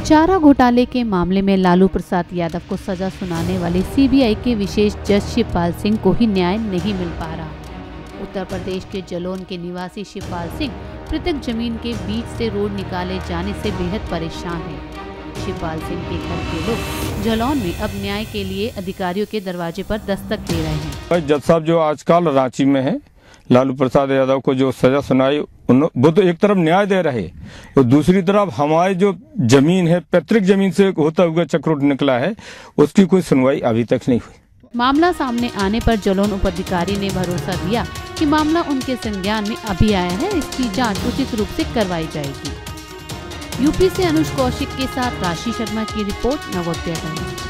चारा घोटाले के मामले में लालू प्रसाद यादव को सजा सुनाने वाले सीबीआई के विशेष जज शिवपाल सिंह को ही न्याय नहीं मिल पा रहा। उत्तर प्रदेश के जलौन के निवासी शिवपाल सिंह पृथक जमीन के बीच से रोड निकाले जाने से बेहद परेशान हैं। शिवपाल सिंह के घर के लोग जलौन में अब न्याय के लिए अधिकारियों के दरवाजे पर दस्तक दे रहे हैं। जज साहब जो आजकल रांची में है, लालू प्रसाद यादव को जो सजा सुनाई, वो तो एक तरफ न्याय दे रहे तो दूसरी तरफ हमारी जो जमीन है, पैतृक जमीन से होता हुआ चक्रोट निकला है, उसकी कोई सुनवाई अभी तक नहीं हुई। मामला सामने आने पर जलौन उपाधिकारी ने भरोसा दिया कि मामला उनके संज्ञान में अभी आया है, इसकी जांच उचित रूप से करवाई जाएगी। यूपी से अनुज कौशिक के साथ राशि शर्मा की रिपोर्ट, नवोदय टाइम्स।